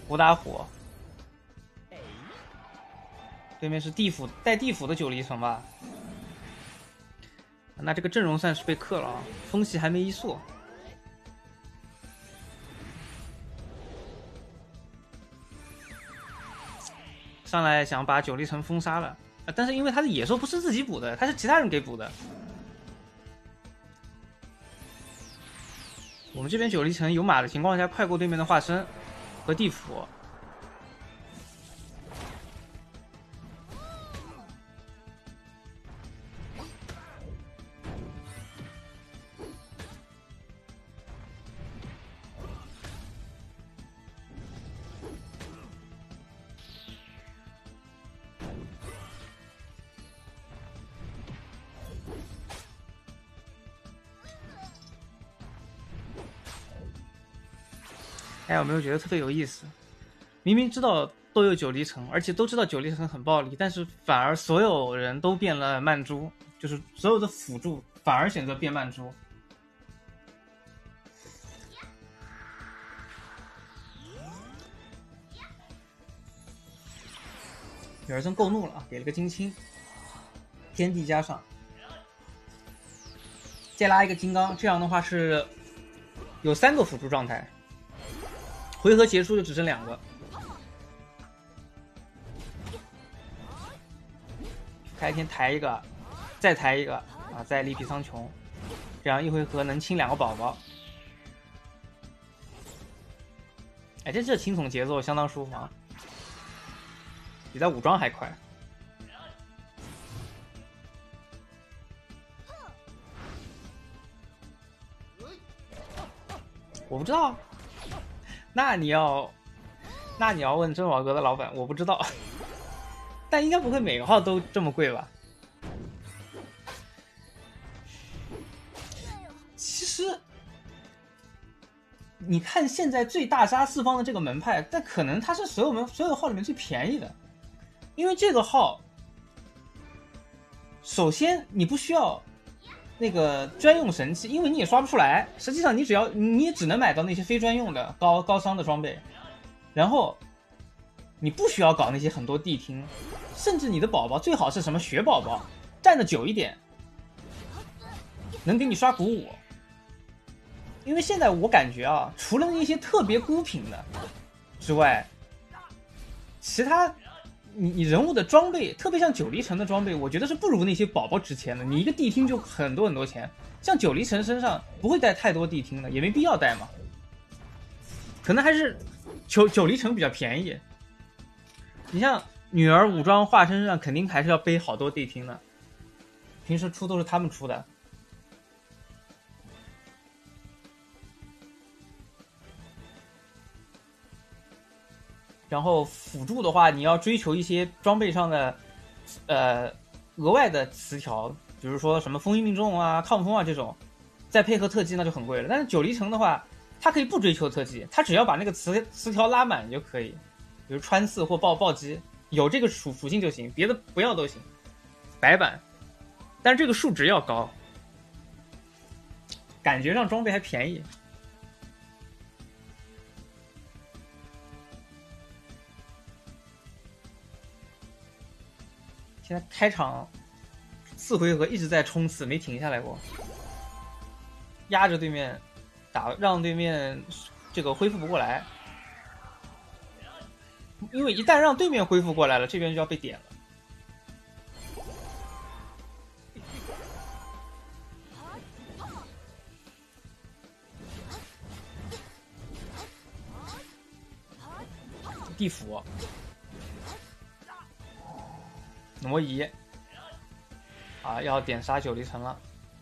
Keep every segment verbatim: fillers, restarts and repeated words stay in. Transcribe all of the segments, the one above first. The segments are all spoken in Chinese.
虎打虎。对面是地府带地府的九离城吧？那这个阵容算是被克了啊，风系还没一速。上来想把九离城封杀了，但是因为他的野兽不是自己补的，他是其他人给补的。我们这边九离城有马的情况下，快过对面的化身和地府。哎，有没有觉得特别有意思？明明知道都有九离城，而且都知道九离城很暴力，但是反而所有人都变了慢珠，就是所有的辅助反而选择变慢珠。女儿真够怒了啊！给了个金青，天地加上，再拉一个金刚，这样的话是有三个辅助状态。回合结束就只剩两个，开天抬一个，再抬一个啊，再力劈苍穹，这样一回合能清两个宝宝。哎，这这清宠节奏相当舒服啊，比在武装还快。我不知道。那你要，那你要问珍宝阁的老板，我不知道，但应该不会每个号都这么贵吧？其实，你看现在最大杀四方的这个门派，但可能它是所有门所有号里面最便宜的，因为这个号，首先你不需要那个专用神器，因为你也刷不出来。实际上你只要你也只能买到那些非专用的高高伤的装备，然后你不需要搞那些很多地听，甚至你的宝宝最好是什么血宝宝，站得久一点，能给你刷鼓舞。因为现在我感觉啊，除了那些特别孤品的之外，其他你你人物的装备，特别像九离城的装备，我觉得是不如那些宝宝值钱的。你一个地听就很多很多钱，像九离城身上不会带太多地听的，也没必要带嘛。可能还是九九离城比较便宜。你像女儿武装化身上肯定还是要背好多地听的，平时出都是他们出的。然后辅助的话，你要追求一些装备上的，呃，额外的词条，比如说什么封印命中啊、抗风啊这种，再配合特技那就很贵了。但是九离城的话，它可以不追求特技，它只要把那个词词条拉满就可以，比如穿刺或暴暴击，有这个属属性就行，别的不要都行，白板。但是这个数值要高，感觉上装备还便宜。现在开场四回合一直在冲刺，没停下来过，压着对面打，让对面这个恢复不过来。因为一旦让对面恢复过来了，这边就要被点了。地府挪移啊，要点杀九离城了。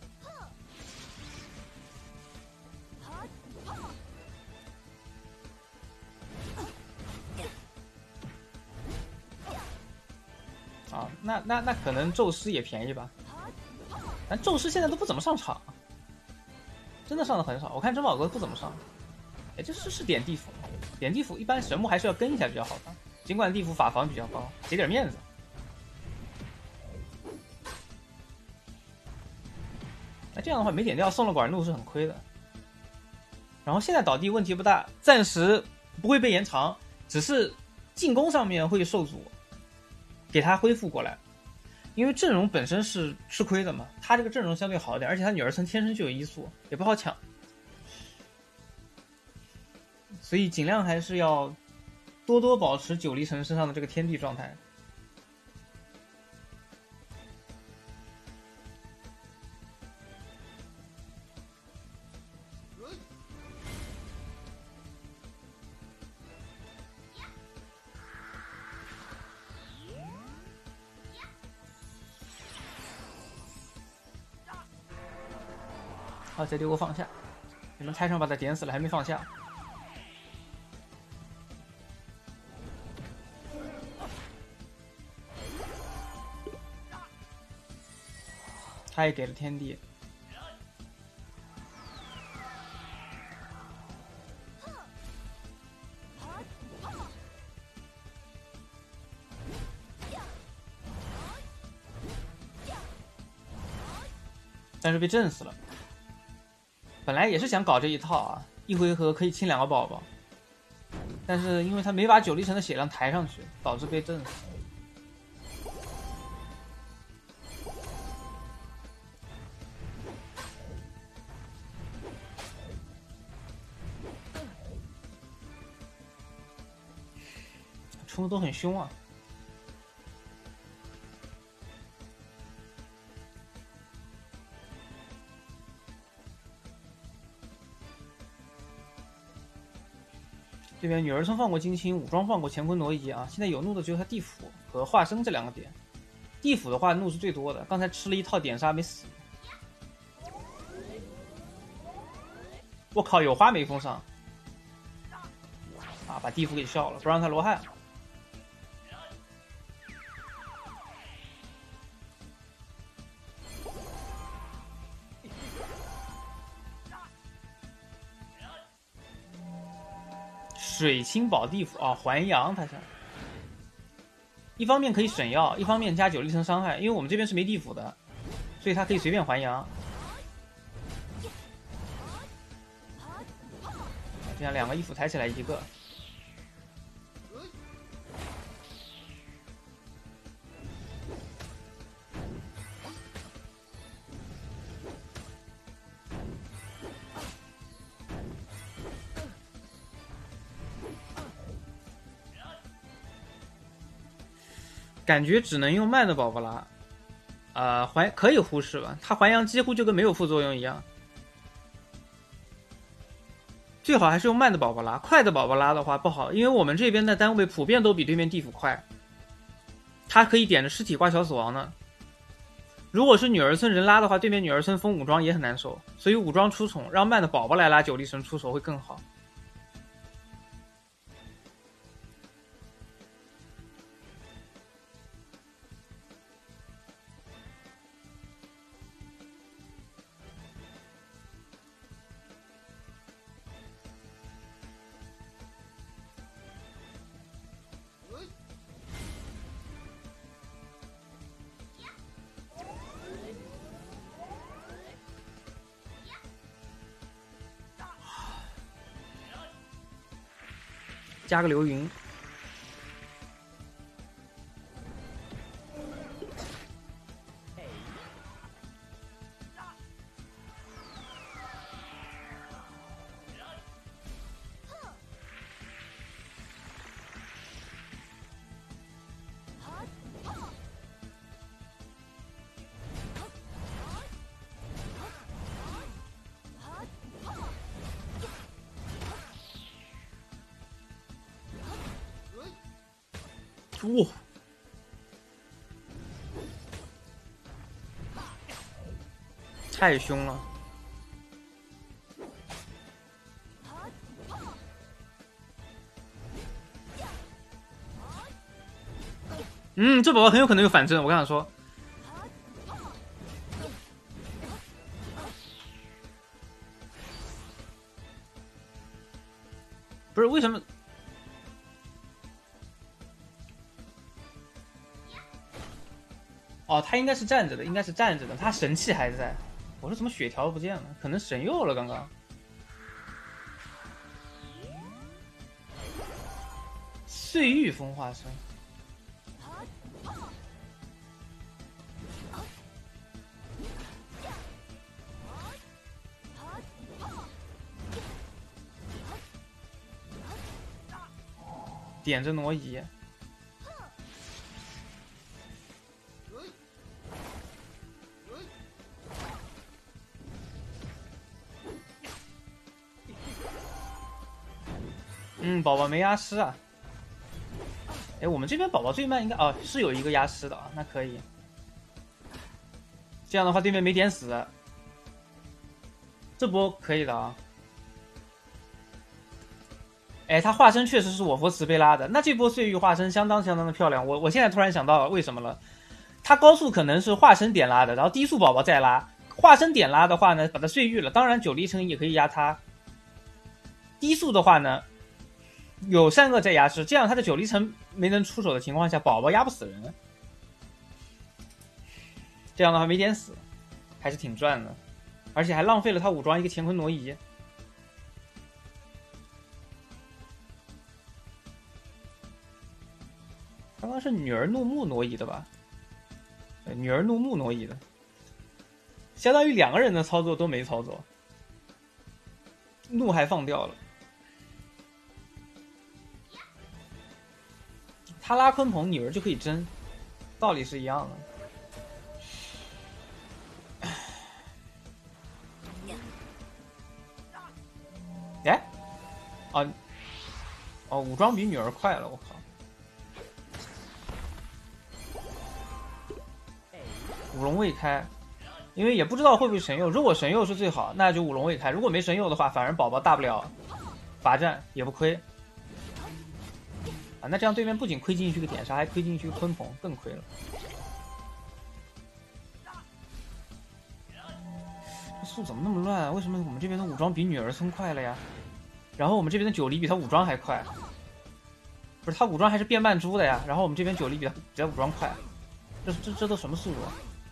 啊，那那那可能宙斯也便宜吧，但宙斯现在都不怎么上场，真的上的很少。我看珍宝阁不怎么上，哎，这是是点地府，点地府一般神木还是要跟一下比较好的，尽管地府法防比较高，给点面子。那这样的话没点掉送了管路是很亏的。然后现在倒地问题不大，暂时不会被延长， 只是进攻上面会受阻，给他恢复过来。因为阵容本身是吃亏的嘛，他这个阵容相对好一点，而且他女儿村天生就有医术，也不好抢，所以尽量还是要多多保持九黎城身上的这个天地状态。好，再丢个放下，你们拆成把他点死了，还没放下。他也给了天地，但是被震死了。本来也是想搞这一套啊，一回合可以清两个宝宝，但是因为他没把九黎城的血量抬上去，导致被震死。冲的都很凶啊。这边女儿村放过金青，武装放过乾坤挪移啊，现在有怒的只有他地府和化生这两个点。地府的话怒是最多的，刚才吃了一套点杀没死。我靠，有花没封上啊，把地府给笑了，不让他罗汉。水清保地府啊，还阳他想，一方面可以省药，一方面加九黎城伤害，因为我们这边是没地府的，所以他可以随便还阳。这样两个衣服抬起来一个。感觉只能用慢的宝宝拉，呃，还可以忽视吧，它还阳几乎就跟没有副作用一样。最好还是用慢的宝宝拉，快的宝宝拉的话不好，因为我们这边的单位普遍都比对面地府快，它可以点着尸体挂小死亡呢。如果是女儿村人拉的话，对面女儿村封武装也很难受，所以武装出宠，让慢的宝宝来拉九黎城出手会更好。加个流云，哇！太凶了。嗯，这宝宝很有可能有反震，我刚想说。不是为什么？哦，他应该是站着的，应该是站着的，他神器还在。我说怎么血条不见了？可能神佑了刚刚。 碎玉风化身。点着挪移。嗯，宝宝没压尸啊。哎，我们这边宝宝最慢应该哦是有一个压尸的啊，那可以。这样的话对面没点死，这波可以的啊。哎，他化身确实是我佛慈悲拉的，那这波碎玉化身相当相当的漂亮。我我现在突然想到为什么了，他高速可能是化身点拉的，然后低速宝宝再拉。化身点拉的话呢，把它碎玉了。当然九离城也可以压他。低速的话呢，有善恶在压制，这样他的九离城没能出手的情况下，宝宝压不死人。这样的话没点死，还是挺赚的，而且还浪费了他武装一个乾坤挪移。刚刚是女儿怒目挪移的吧？女儿怒目挪移的，相当于两个人的操作都没操作，怒还放掉了。他拉鲲鹏，女儿就可以争，道理是一样的。哎，哦，哦，武装比女儿快了，我靠！五龙未开，因为也不知道会不会神佑。如果神佑是最好，那就五龙未开；如果没神佑的话，反而宝宝大不了罚站，也不亏。啊，那这样对面不仅亏进去个点杀，还亏进去个鲲鹏，更亏了。这速怎么那么乱啊？为什么我们这边的武装比女儿松快了呀？然后我们这边的九离比他武装还快，不是他武装还是变慢猪的呀？然后我们这边九离比他比他武装快，这这这都什么速度啊？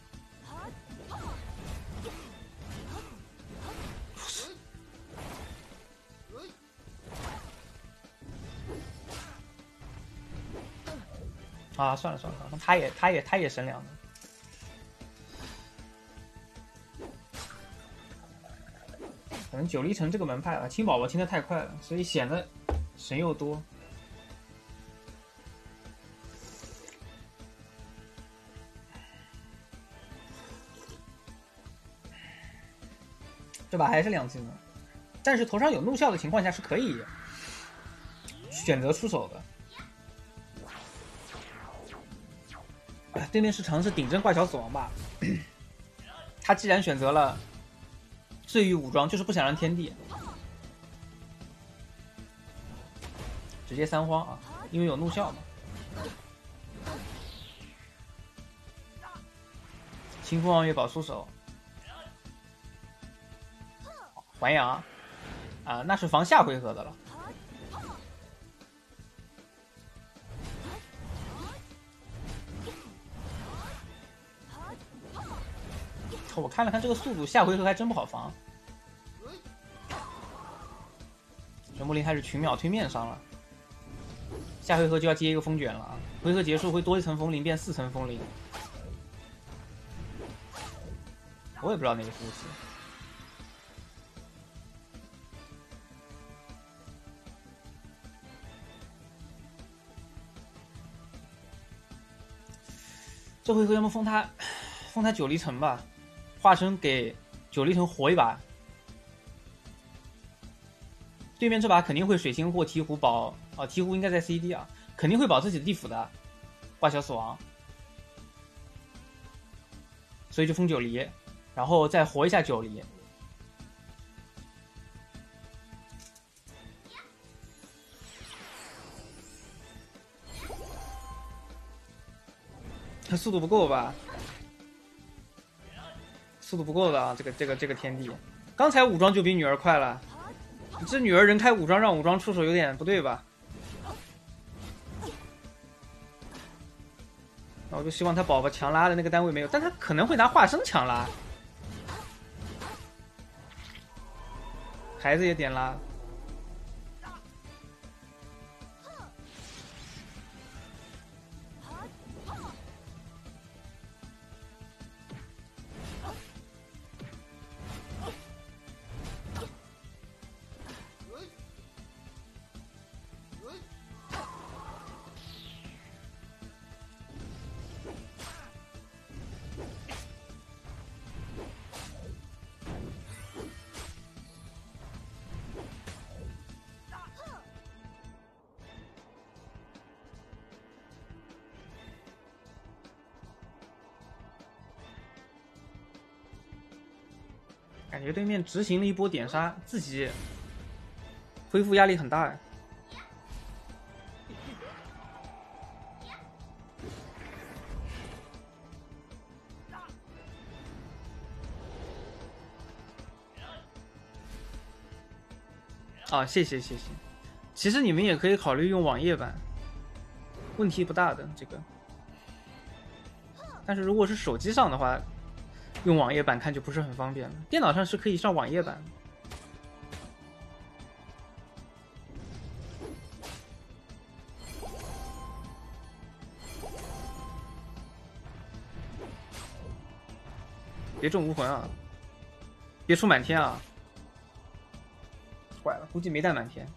啊，算了算了算了，他也他也他也神良的。可能九离城这个门派啊，清宝宝清的太快了，所以显得神又多。这把还是两技能，但是头上有怒啸的情况下是可以选择出手的。对面是尝试顶针怪小死亡吧？他既然选择了碎玉武装，就是不想让天地直接三荒啊，因为有怒啸嘛。清风望月宝出手，还阳啊，那是防下回合的了。我看了看这个速度，下回合还真不好防。玄木林开始群秒推面上了，下回合就要接一个风卷了啊！回合结束会多一层风铃变四层风铃，我也不知道哪个服务器。这回合要么封他，封他九离城吧。化身给九离城活一把，对面这把肯定会水星或鹈鹕保啊，鹈鹕应该在 C D 啊，肯定会保自己的地府的，挂小死亡，所以就封九离，然后再活一下九离。他速度不够吧？速度不够的啊！这个这个这个天地，刚才武装就比女儿快了，这女儿人开武装让武装出手有点不对吧？那我就希望他宝宝强拉的那个单位没有，但他可能会拿化身强拉，孩子也点拉。 感觉对面执行了一波点杀，自己恢复压力很大呀。啊，谢谢谢谢。其实你们也可以考虑用网页版，问题不大的这个。但是如果是手机上的话，用网页版看就不是很方便了。电脑上是可以上网页版。别中无魂啊！别出满天啊！坏了，估计没带满天。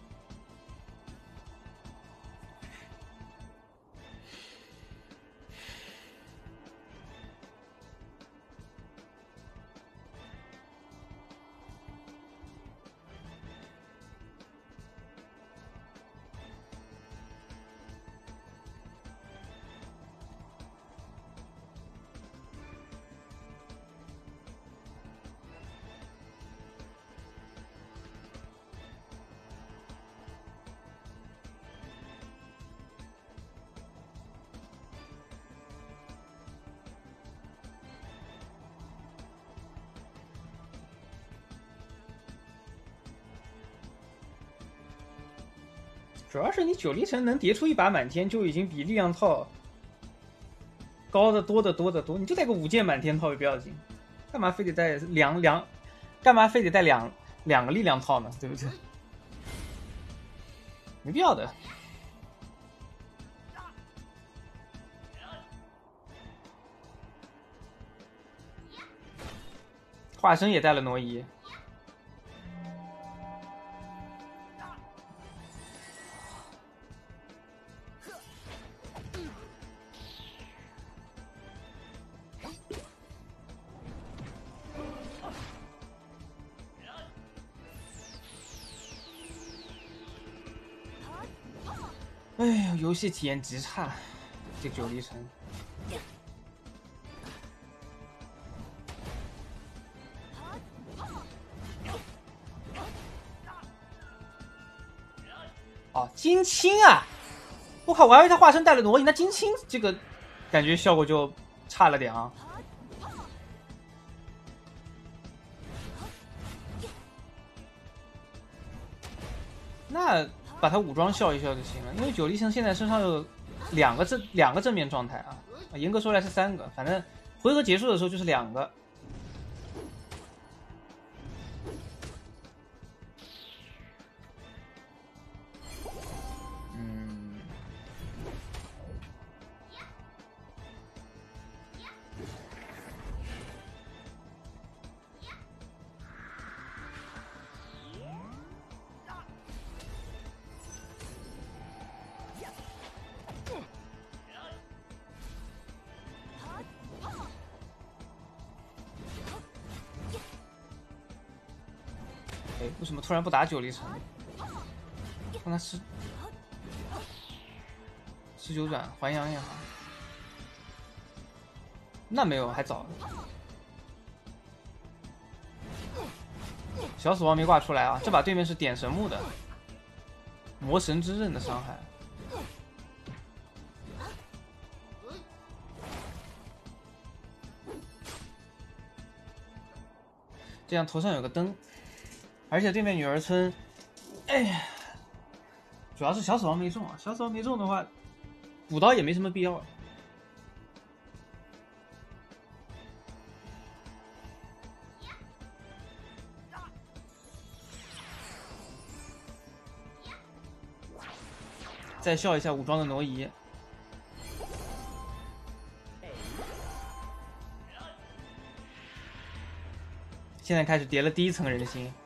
主要是你九历城能叠出一把满天，就已经比力量套高的多的多的多。你就带个五件满天套也不要紧，干嘛非得带两两？干嘛非得带两两个力量套呢？对不对？没必要的。化身也带了挪移。哎呦，游戏体验极差，这九历城。哦，金青啊！我靠，我还以为他化身带了挪移，那金青这个感觉效果就差了点啊。那把他武装笑一笑就行了，因为九历城现在身上有两个正两个正面状态啊，严格说来是三个，反正回合结束的时候就是两个。嗯，哎，为什么突然不打九历城？让他十十九转还阳也好。那没有，还早。小死亡没挂出来啊！这把对面是点神木的，魔神之刃的伤害。这样头上有个灯，而且对面女儿村，哎呀，主要是小死亡没中啊！小死亡没中的话，补刀也没什么必要。再笑一下武装的挪移。现在开始叠了第一层人心。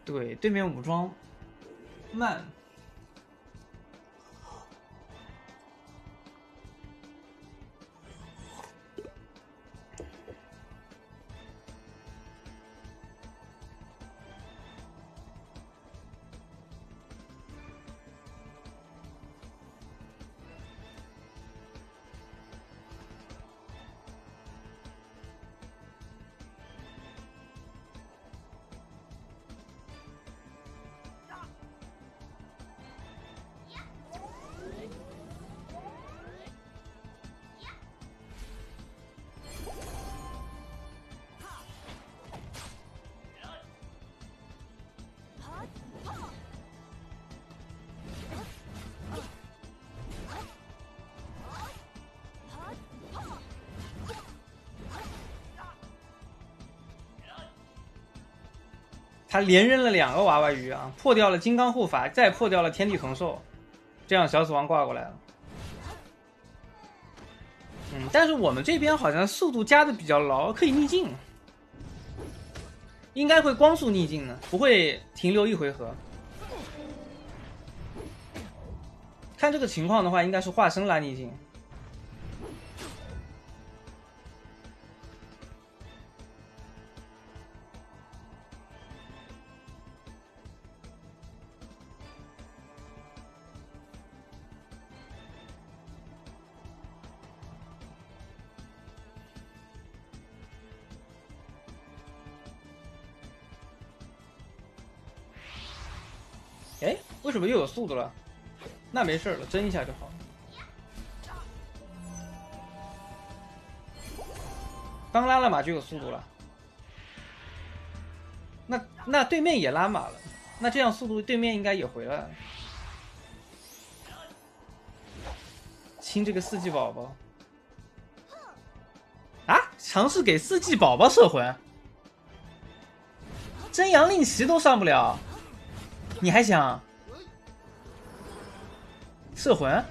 对，对面武装慢。他连扔了两个娃娃鱼啊，破掉了金刚护法，再破掉了天地同兽，这样小死亡挂过来了。嗯，但是我们这边好像速度加的比较牢，可以逆境，应该会光速逆境的，不会停留一回合。看这个情况的话，应该是化身拉逆境。哎，为什么又有速度了？那没事了，争一下就好了。刚拉了马就有速度了，那那对面也拉马了，那这样速度对面应该也回来了。亲这个四季宝宝啊，尝试给四季宝宝射魂，真阳令旗都上不了。你还想射魂？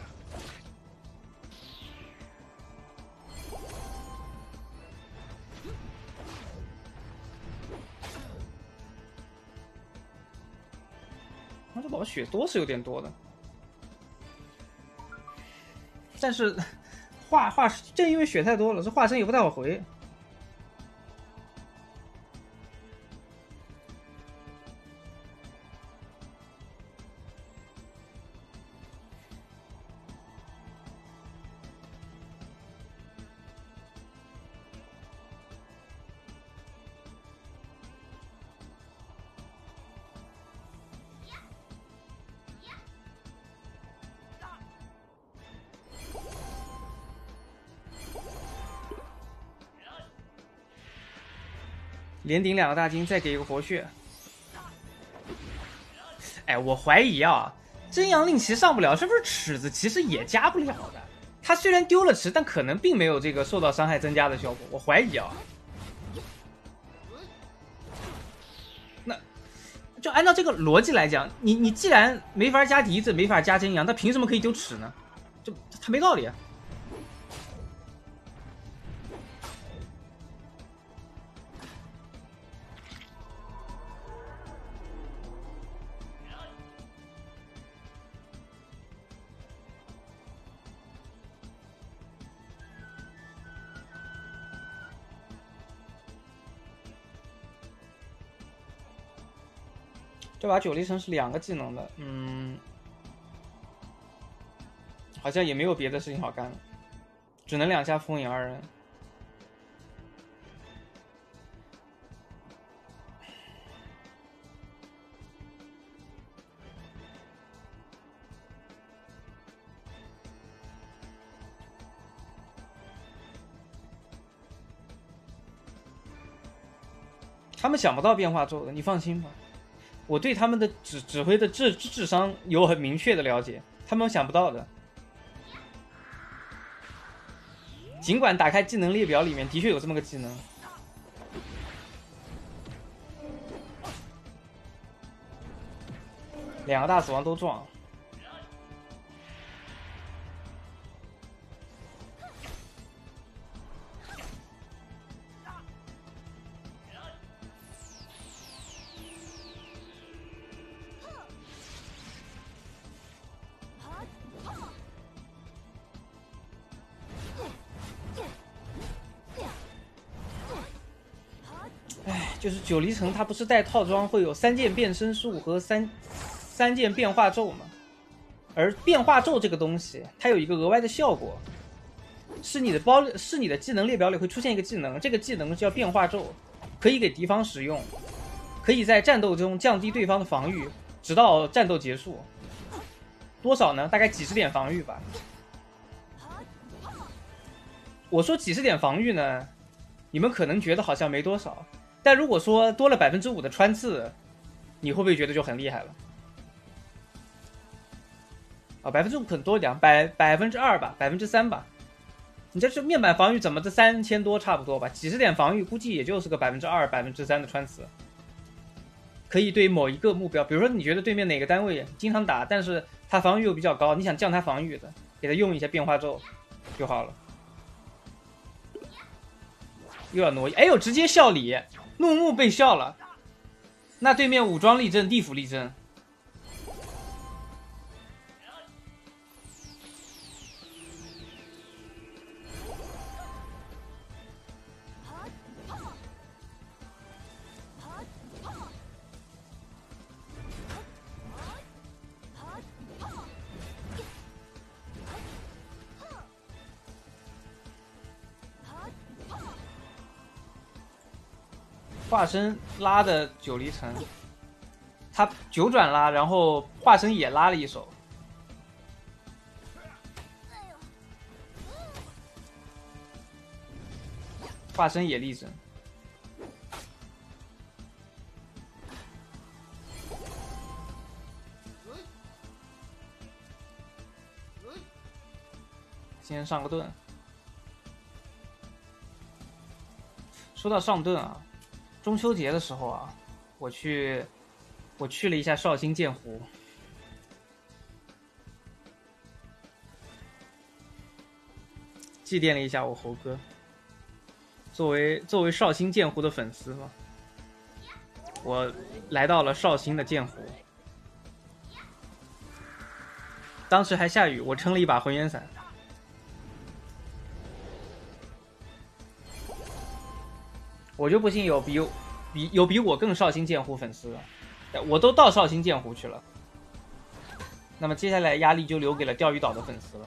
那这宝宝血多是有点多的，但是化化正因为血太多了，这化身也不太好回。连顶两个大金，再给一个活血。哎，我怀疑啊，真阳令旗上不了，是不是尺子其实也加不了的？他虽然丢了池，但可能并没有这个受到伤害增加的效果。我怀疑啊。那就按照这个逻辑来讲，你你既然没法加笛子，没法加真阳，他凭什么可以丢尺呢？就他没道理啊。这把九力神是两个技能的，嗯，好像也没有别的事情好干了，只能两下封印二人。他们想不到变化咒的，你放心吧。我对他们的指指挥的智智商有很明确的了解，他们想不到的。尽管打开技能列表里面的确有这么个技能，两个大死亡都撞。 就是九离城它不是带套装会有三件变身术和三三件变化咒吗？而变化咒这个东西，它有一个额外的效果，是你的包是你的技能列表里会出现一个技能，这个技能叫变化咒，可以给敌方使用，可以在战斗中降低对方的防御，直到战斗结束。多少呢？大概几十点防御吧。我说几十点防御呢，你们可能觉得好像没多少，但如果说多了百分之五的穿刺，你会不会觉得就很厉害了？啊，百分之五可能多一点，百百分之二吧，百分之三吧。你这是面板防御怎么这三千多差不多吧？几十点防御估计也就是个百分之二、百分之三的穿刺，可以对某一个目标，比如说你觉得对面哪个单位经常打，但是他防御又比较高，你想降他防御的，给他用一下变化咒就好了。又要挪移，哎呦，直接笑里，怒目被笑了。那对面武装立正，地府立正。化身拉的九离城，他九转拉，然后化身也拉了一手。化身也立正。先上个盾。说到上盾啊，中秋节的时候啊，我去我去了一下绍兴剑湖，祭奠了一下我猴哥。作为作为绍兴剑湖的粉丝嘛，我来到了绍兴的剑湖。当时还下雨，我撑了一把混元伞。我就不信有比比有比我更绍兴剑湖粉丝了，我都到绍兴剑湖去了。那么接下来压力就留给了钓鱼岛的粉丝了。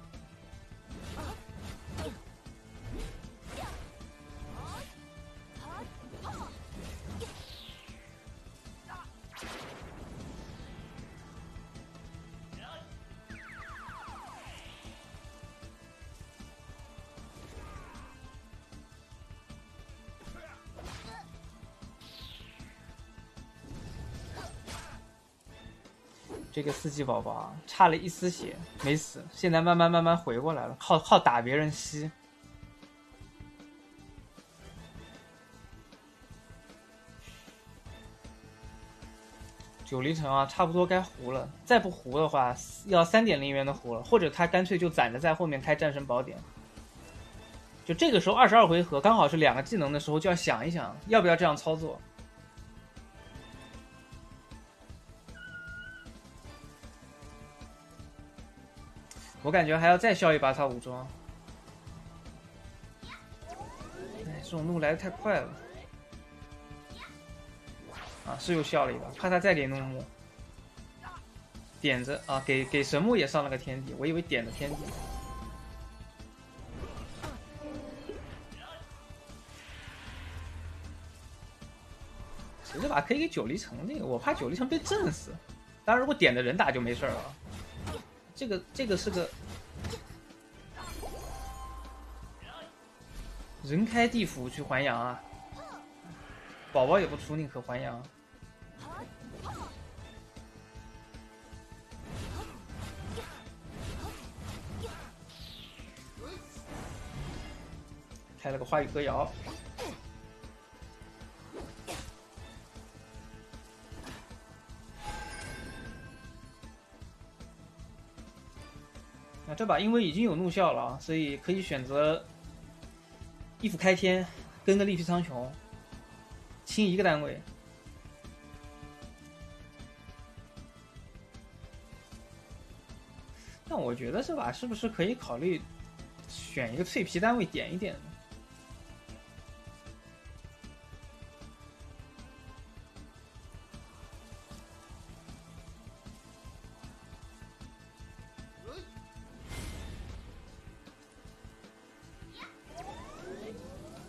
这个四季宝宝啊，差了一丝血没死，现在慢慢慢慢回过来了，靠靠打别人吸。九离城啊，差不多该糊了，再不糊的话，要三点零元的糊了，或者他干脆就攒着在后面开战神宝典。就这个时候二十二回合刚好是两个技能的时候，就要想一想要不要这样操作。我感觉还要再笑一把他武装。哎，这种怒来的太快了。啊，是又笑了一把，怕他再给怒目。点着啊，给给神木也上了个天地，我以为点的天地。其实这把可以给九离城这个，我怕九离城被震死。当然，如果点的人打就没事了。这个这个是个人开地府去还阳啊，宝宝也不出，宁可还阳。开了个花语歌谣。那这把因为已经有怒啸了啊，所以可以选择一斧开天，跟个力劈苍穹，清一个单位。但我觉得这把是不是可以考虑选一个脆皮单位点一点呢？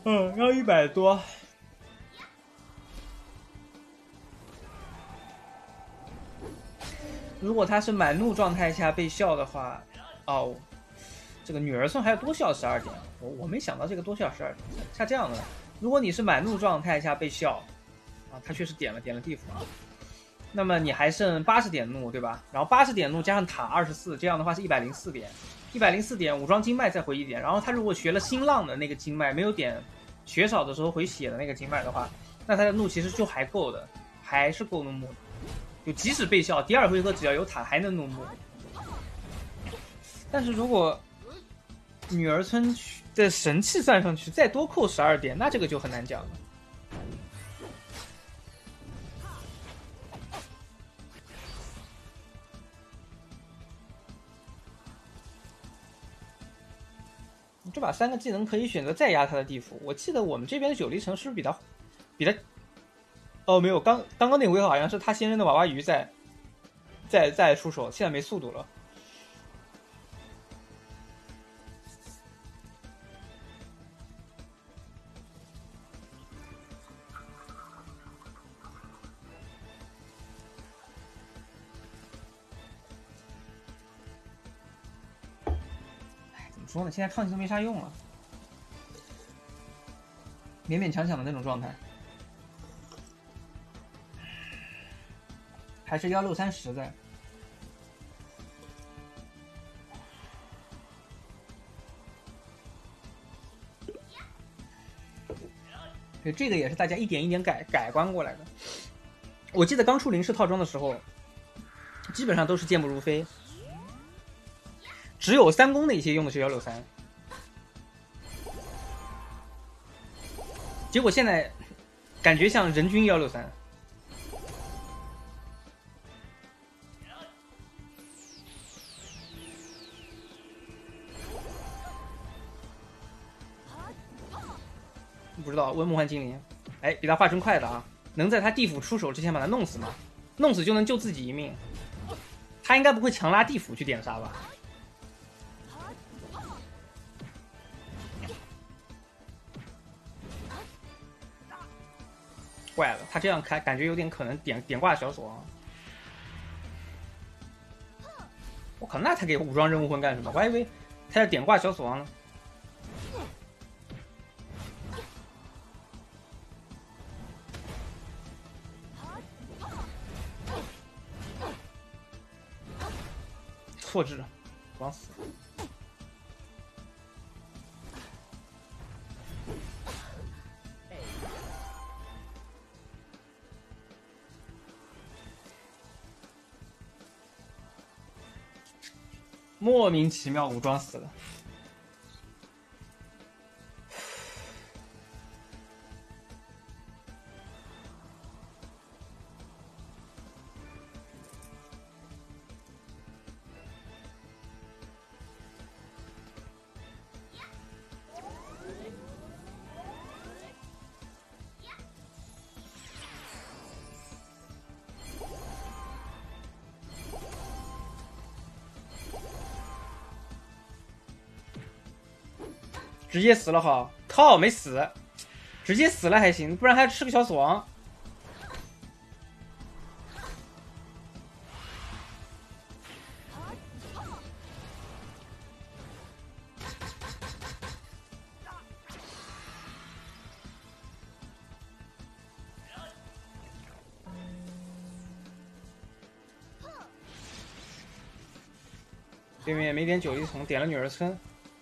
嗯，要一百多。如果他是满怒状态下被笑的话，哦，这个女儿村还要多笑十二点，我我没想到这个多笑十二点。像这样的，如果你是满怒状态下被笑，啊，他确实点了点了地府，那么你还剩八十点怒，对吧？然后八十点怒加上塔二十四，这样的话是一百零四点，一百零四点武装经脉再回一点，然后他如果学了新浪的那个经脉，没有点血少的时候回血的那个经脉的话，那他的怒其实就还够的，还是够怒目的。就即使被笑，第二回合只要有塔还能怒目。但是如果女儿村的神器算上去再多扣十二点，那这个就很难讲了。这把三个技能可以选择再压他的地府。我记得我们这边的九黎城是不是比他比他？哦，没有，刚刚刚那回好像是他先扔的娃娃鱼在在在出手，现在没速度了。哎，怎么说呢？现在抗击都没啥用了，勉勉强强的那种状态。还是幺六三实在。对，这个也是大家一点一点改改观过来的。我记得刚出临时套装的时候，基本上都是健步如飞，只有三公那些用的是幺六三。结果现在感觉像人均幺六三。不知道问梦幻精灵，哎，比他化身快的啊，能在他地府出手之前把他弄死吗？弄死就能救自己一命。他应该不会强拉地府去点杀吧？怪了，他这样开感觉有点可能点点挂小锁啊。我靠，那他给武装任务魂干什么？我还以为他要点挂小锁王呢。错置，往死！莫名其妙武装死了。直接死了好，靠，没死，直接死了还行，不然还吃个小死亡。对面也没点九黎虫，点了女儿村。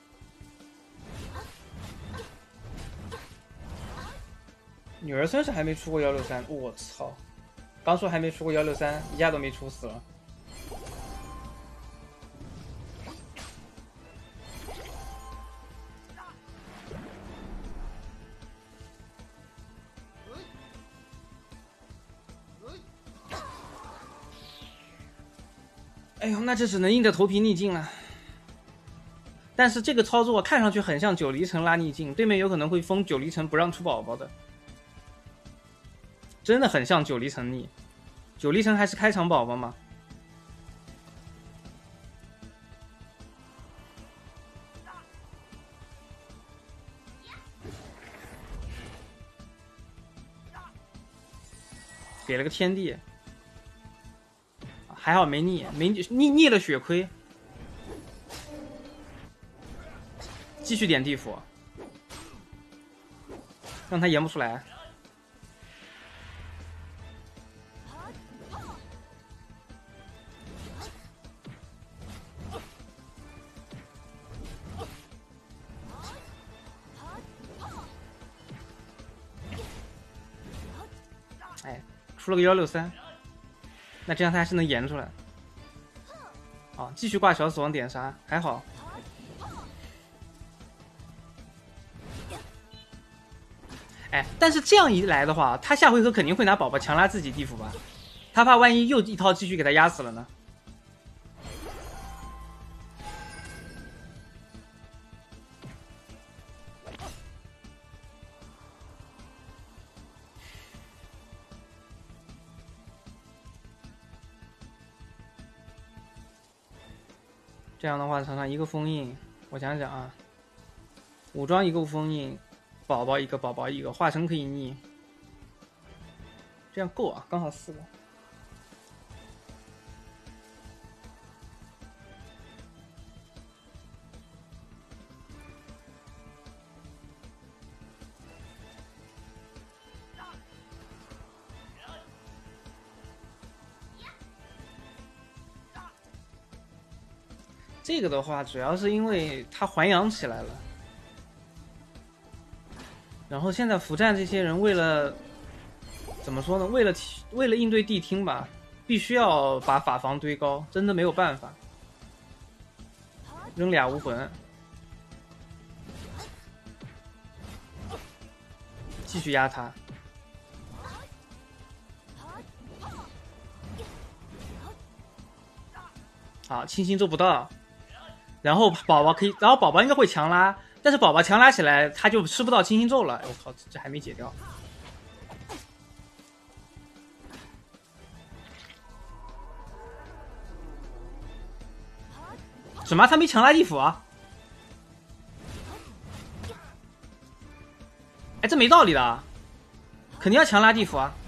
女儿村是还没出过幺六三，我操！刚说还没出过幺六三，一下都没出死了。哎呦，那这只能硬着头皮逆境了。但是这个操作看上去很像九黎城拉逆境，对面有可能会封九黎城不让出宝宝的。真的很像九黎城逆，九黎城还是开场宝宝吗？ 给了个天地，还好没逆，没逆逆了血亏，继续点地府，让他延不出来。哎，出了个幺六三，那这样他还是能延出来。好，继续挂小死亡点杀，还好。哎，但是这样一来的话，他下回合肯定会拿宝宝强拉自己地府吧？他怕万一又一套继续给他压死了呢？这样的话，常常一个封印，我想想啊，武装一个封印，宝宝一个，宝宝一个，化成可以逆，这样够啊，刚好四个。这个的话，主要是因为他还阳起来了，然后现在伏战这些人为了怎么说呢？为了为了应对地听吧，必须要把法防堆高，真的没有办法。扔俩无魂，继续压他。好，清新做不到。然后宝宝可以，然后宝宝应该会强拉，但是宝宝强拉起来他就吃不到清新咒了。我靠，这还没解掉。什么？他没强拉地府啊？哎，这没道理的，肯定要强拉地府啊！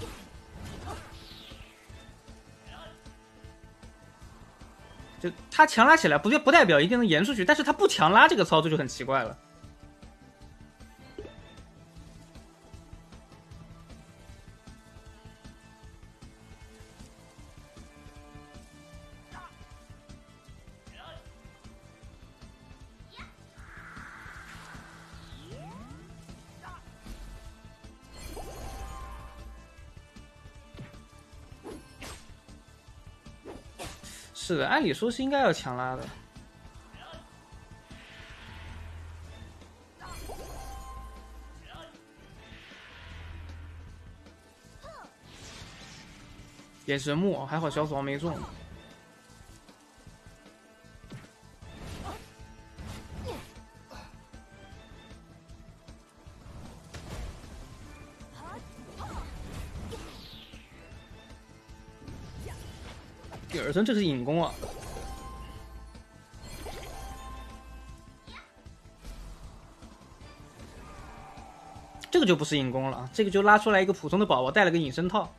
就他强拉起来，不不代表一定能延出去，但是他不强拉，这个操作就很奇怪了。是的，按理说是应该要强拉的。点神木，还好小死亡没中。第二声这是引弓啊！这个就不是引弓了，这个就拉出来一个普通的宝宝，带了个隐身套。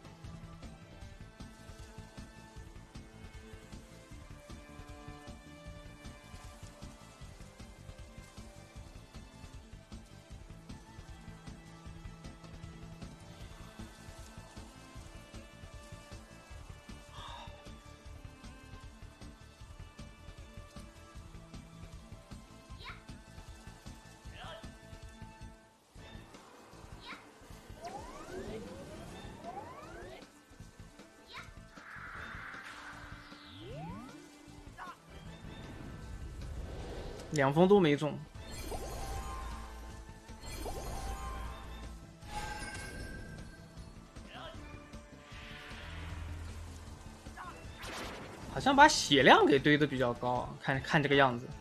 两封都没中，好像把血量给堆得比较高，看看这个样子。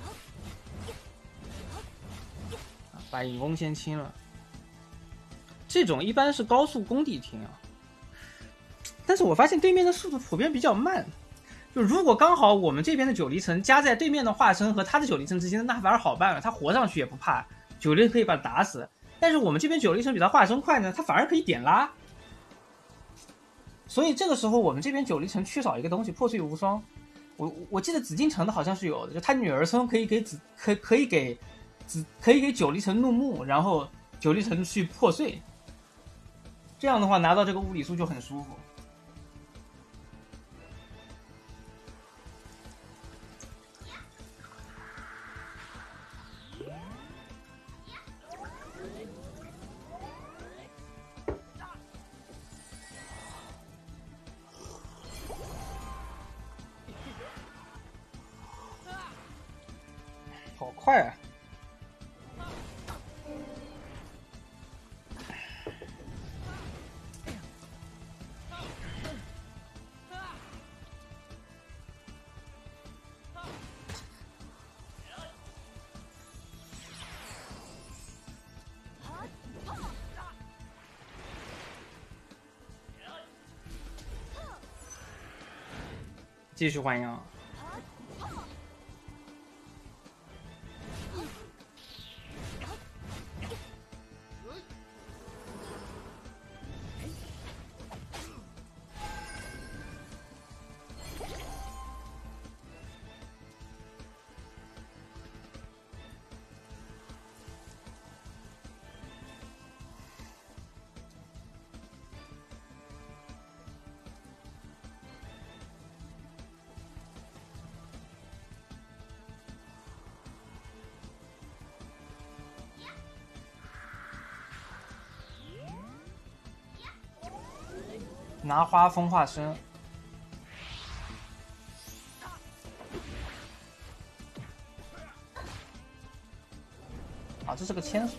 把引弓先清了， 这种一般是高速工地听啊。但是我发现对面的速度普遍比较慢，就如果刚好我们这边的九离层夹在对面的化身和他的九离层之间，那反而好办了，他活上去也不怕，九离可以把他打死。但是我们这边九离层比他化身快呢，他反而可以点拉。所以这个时候我们这边九离层缺少一个东西，破碎无双。我我记得紫禁城的好像是有的，就他女儿村可以给紫可可以给紫可以给九离层怒目，然后九离层去破碎。这样的话拿到这个物理素就很舒服。好快啊！继续还阳。拿花风化身，啊，这是个千速。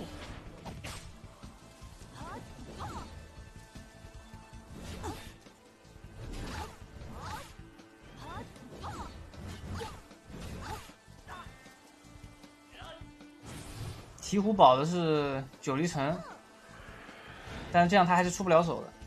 鹈鹕保的是九离层，但是这样他还是出不了手的。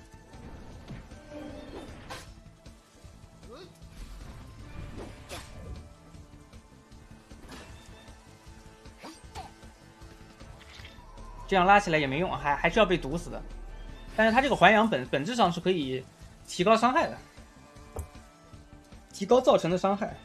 这样拉起来也没用，还还是要被毒死的。但是他这个还阳本本质上是可以提高伤害的，提高造成的伤害。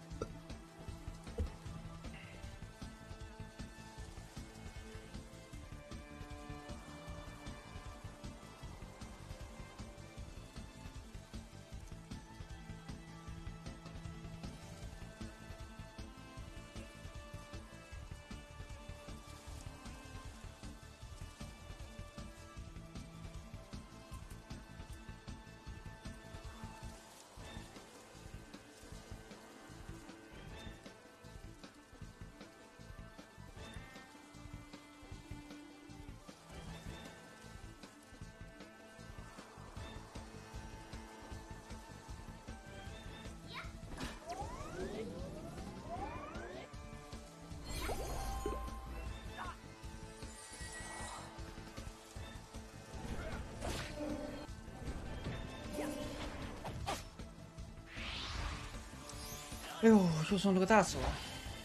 哎呦，又中了个大死亡！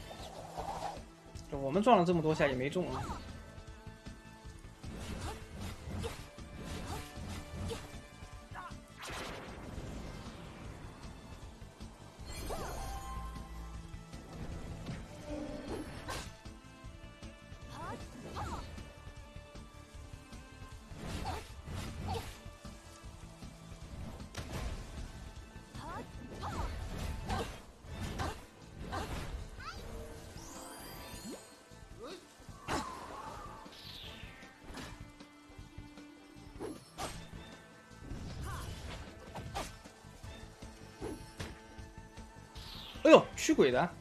我们撞了这么多下也没中啊。哎呦，驱鬼的！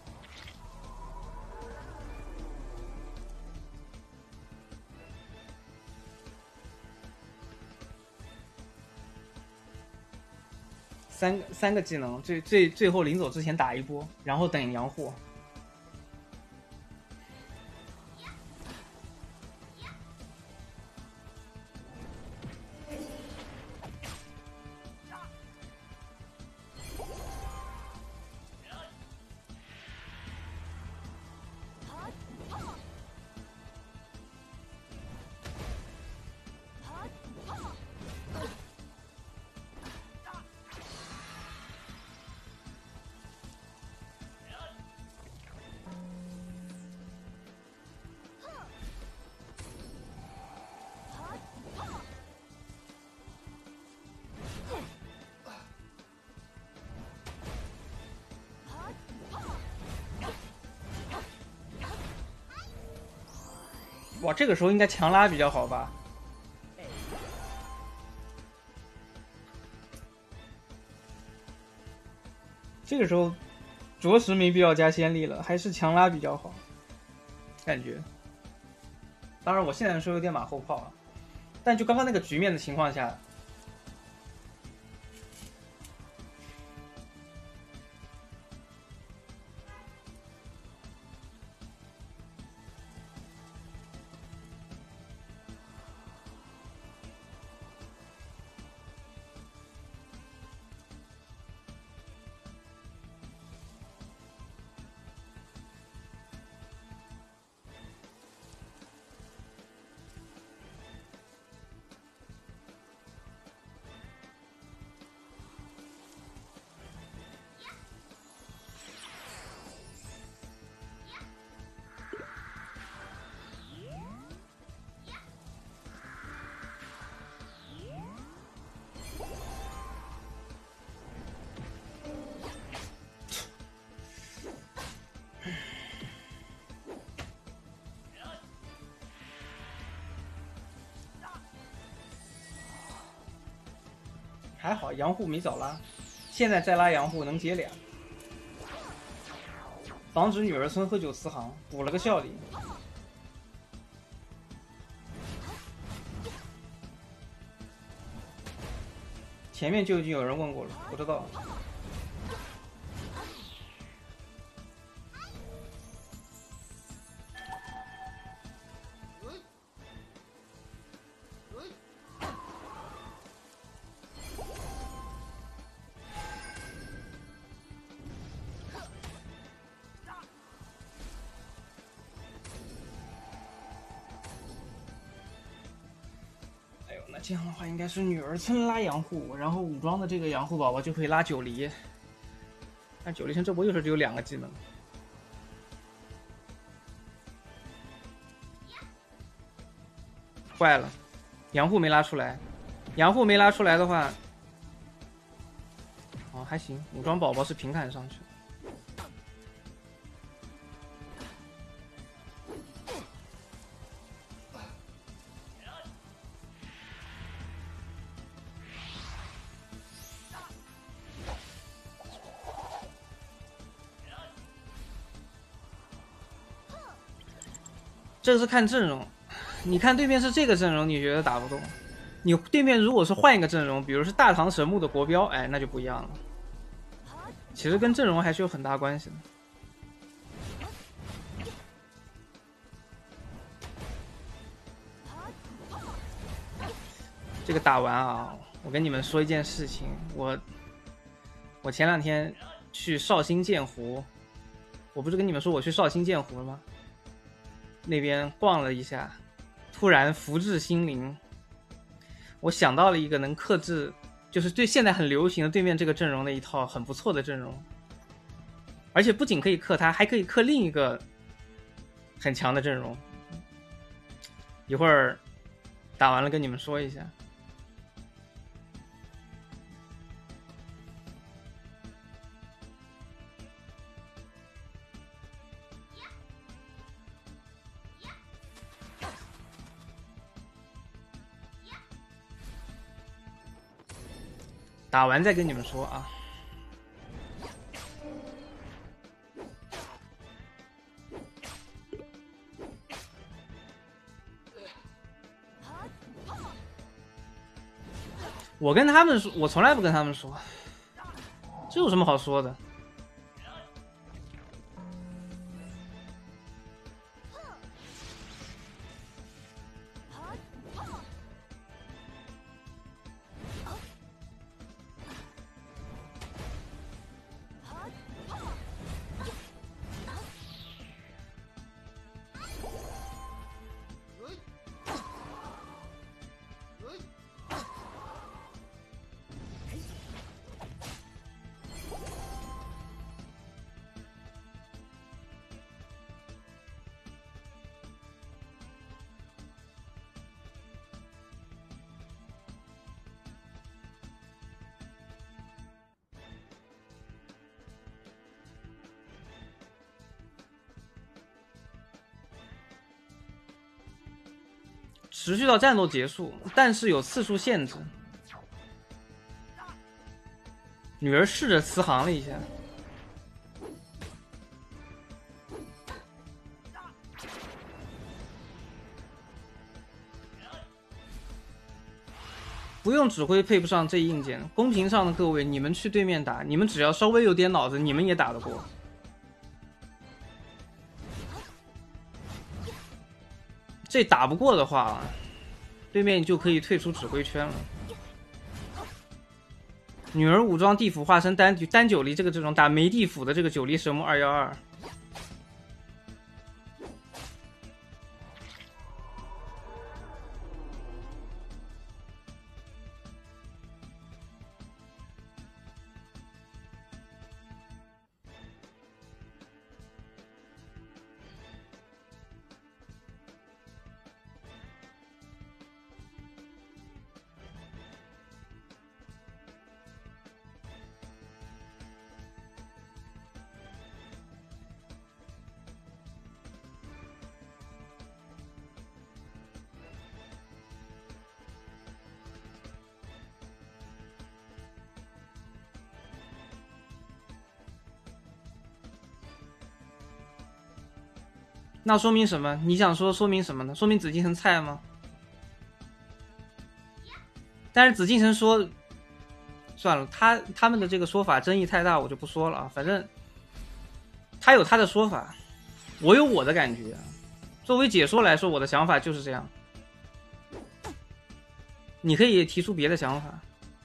三三个技能，最最最后临走之前打一波，然后等阳护。 哇，这个时候应该强拉比较好吧？这个时候着实没必要加先例了，还是强拉比较好，感觉。当然，我现在是有点马后炮啊，但就刚刚那个局面的情况下。还好杨护没早拉，现在再拉杨护能接俩，防止女儿村喝酒四行，补了个效力。前面就已经有人问过了，我知道。这样的话，应该是女儿村拉杨护，然后武装的这个杨护宝宝就可以拉九离。但九离城这波又是只有两个技能，坏了，杨护没拉出来。杨护没拉出来的话，哦还行，武装宝宝是平砍上去。这是看阵容，你看对面是这个阵容，你觉得打不动？你对面如果是换一个阵容，比如是大唐神木的国标，哎，那就不一样了。其实跟阵容还是有很大关系的。这个打完啊，我跟你们说一件事情，我我前两天去绍兴剑湖，我不是跟你们说我去绍兴剑湖了吗？那边逛了一下，突然福至心灵，我想到了一个能克制，就是对现在很流行的对面这个阵容的一套很不错的阵容，而且不仅可以克它，还可以克另一个很强的阵容。一会儿打完了跟你们说一下。打完再跟你们说啊。我跟他们说，我从来不跟他们说，这有什么好说的？ 持续到战斗结束，但是有次数限制。女儿试着慈航了一下。不用指挥配不上这硬件，公屏上的各位，你们去对面打，你们只要稍微有点脑子，你们也打得过。这打不过的话，对面就可以退出指挥圈了。女儿武装地府化身单单九离这个这种打没地府的这个九离神木二幺二。那说明什么？你想说说明什么呢？说明紫禁城菜吗？但是紫禁城说，算了，他他们的这个说法争议太大，我就不说了啊。反正他有他的说法，我有我的感觉。作为解说来说，我的想法就是这样。你可以提出别的想法。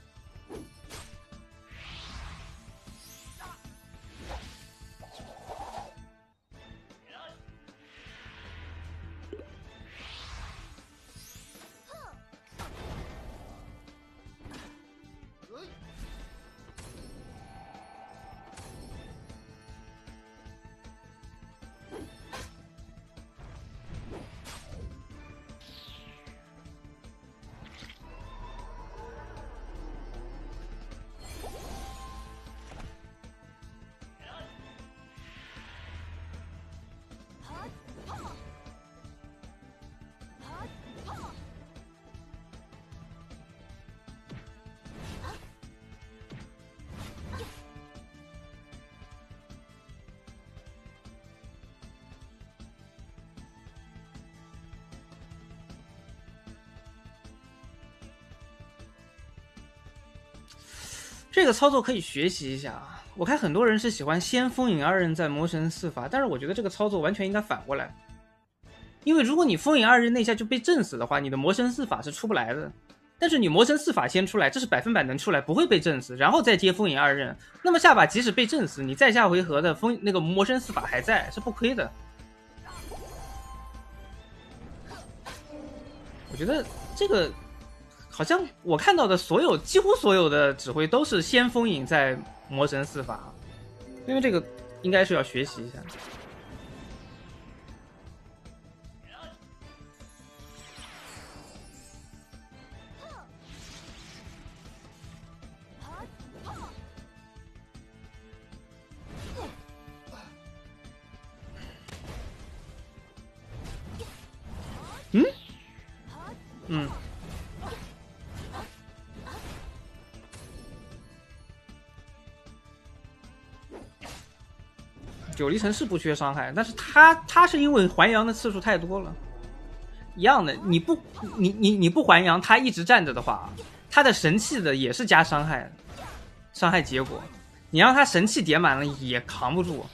这个操作可以学习一下啊！我看很多人是喜欢先封印二刃再魔神四法，但是我觉得这个操作完全应该反过来，因为如果你封印二刃那下就被震死的话，你的魔神四法是出不来的。但是你魔神四法先出来，这是百分百能出来，不会被震死，然后再接封印二刃，那么下把即使被震死，你再下回合的封那个魔神四法还在，是不亏的。我觉得这个。好像我看到的所有几乎所有的指挥都是先封印再魔神四法，因为这个应该是要学习一下。嗯嗯。九离城是不缺伤害，但是他他是因为还阳的次数太多了，一样的，你不你你你不还阳，他一直站着的话，他的神器的也是加伤害，伤害结果，你让他神器叠满了也扛不住，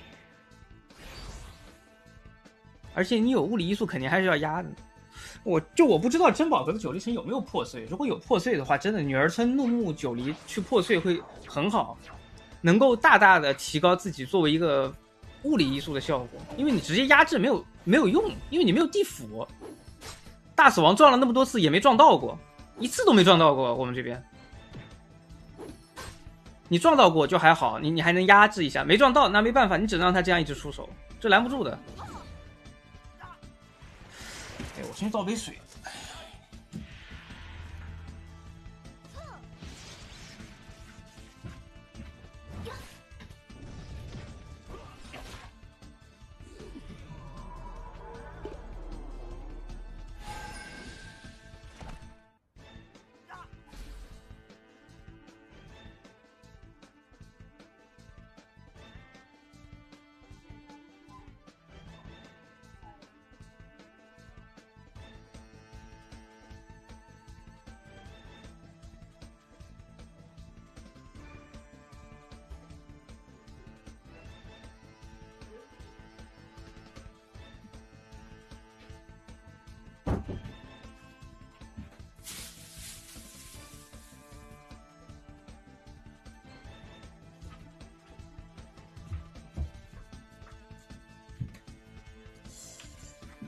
而且你有物理因素肯定还是要压的。我就我不知道珍宝阁的九离城有没有破碎，如果有破碎的话，真的女儿村怒目九离去破碎会很好。能够大大的提高自己作为一个物理因素的效果，因为你直接压制没有没有用，因为你没有地府。大死亡撞了那么多次也没撞到过，一次都没撞到过。我们这边，你撞到过就还好，你你还能压制一下，没撞到那没办法，你只能让他这样一直出手，这拦不住的。哎，我先倒杯水。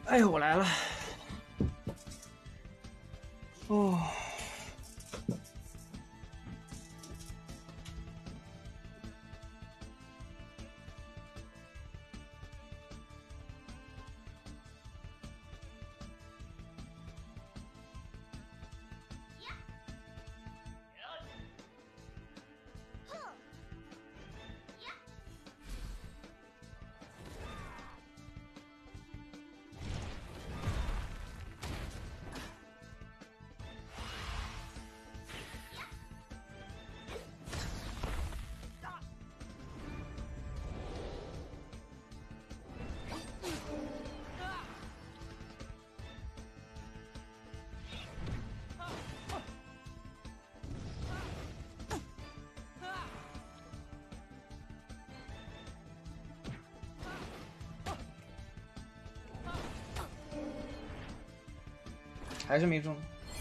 哎呦，我来了。哦。还是没中。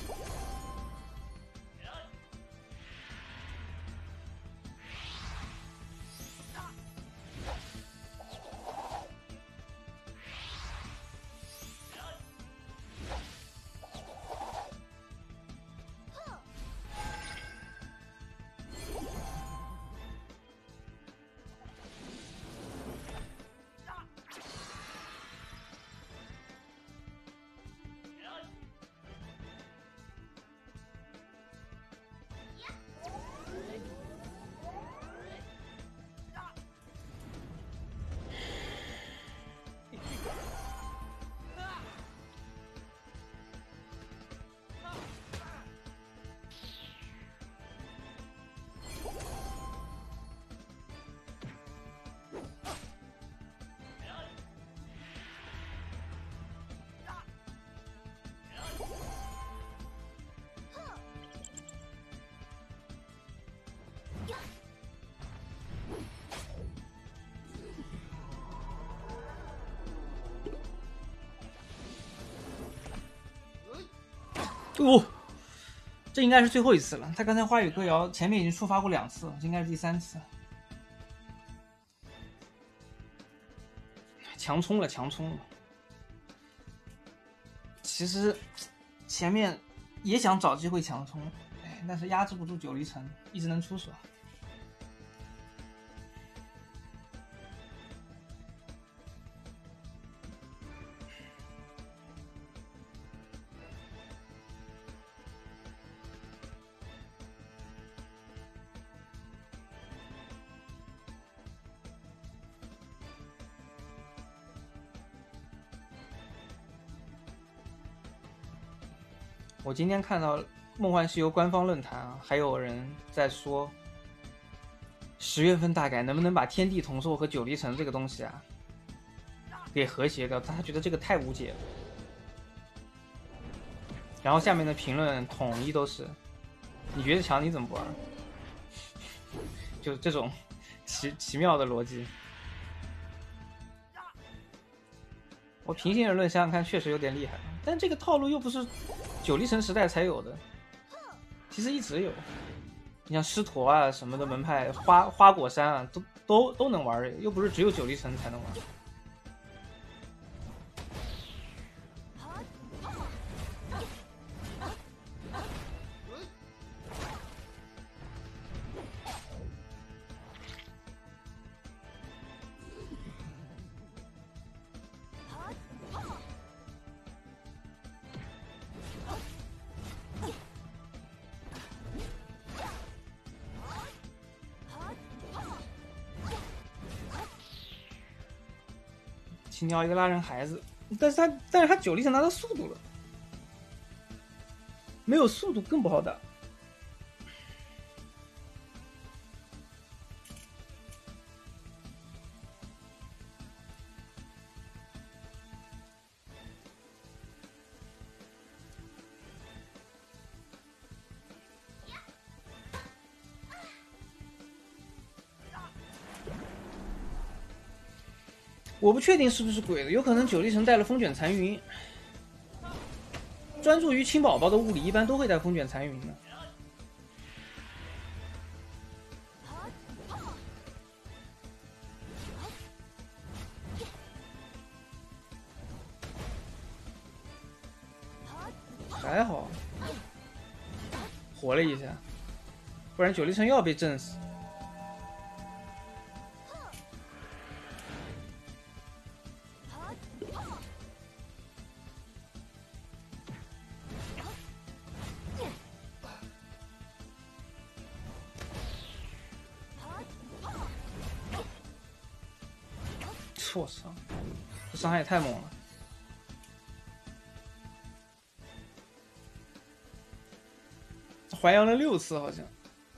哦，这应该是最后一次了。他刚才花语歌谣前面已经触发过两次，这应该是第三次。强冲了，强冲了。其实前面也想找机会强冲，哎，但是压制不住九离城，一直能出手。我今天看到《梦幻西游》官方论坛啊，还有人在说，十月份大改能不能把天地同寿和九离城这个东西啊给和谐掉？他觉得这个太无解了。然后下面的评论统一都是，你觉得强你怎么不玩？就这种奇奇妙的逻辑。我平心而论，想想看，确实有点厉害，但这个套路又不是九离城时代才有的，其实一直有。你像狮驼啊什么的门派，花花果山啊，都都都能玩，又不是只有九离城才能玩。青鸟一个拉人孩子，但是他但是他九离城拿到速度了，没有速度更不好打。我不确定是不是鬼的，有可能九离城带了风卷残云。专注于青宝宝的物理一般都会带风卷残云的。 还好，活了一下，不然九黎城要被震死。我操，这伤害也太猛了！还阳了六次，好像。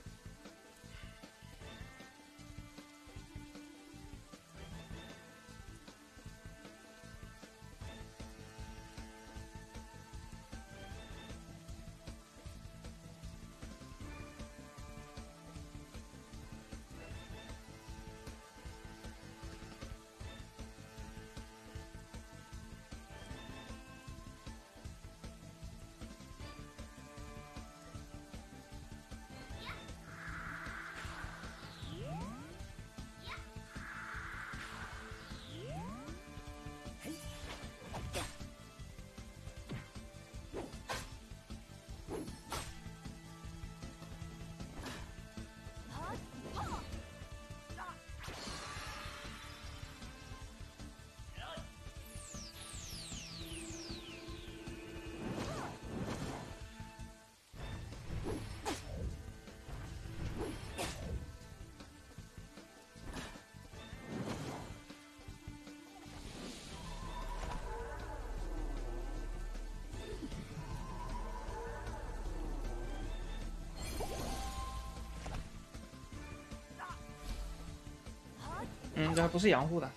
嗯，这还不是养护的，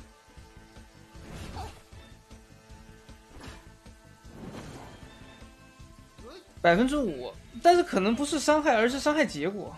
百分之五，但是可能不是伤害，而是伤害结果。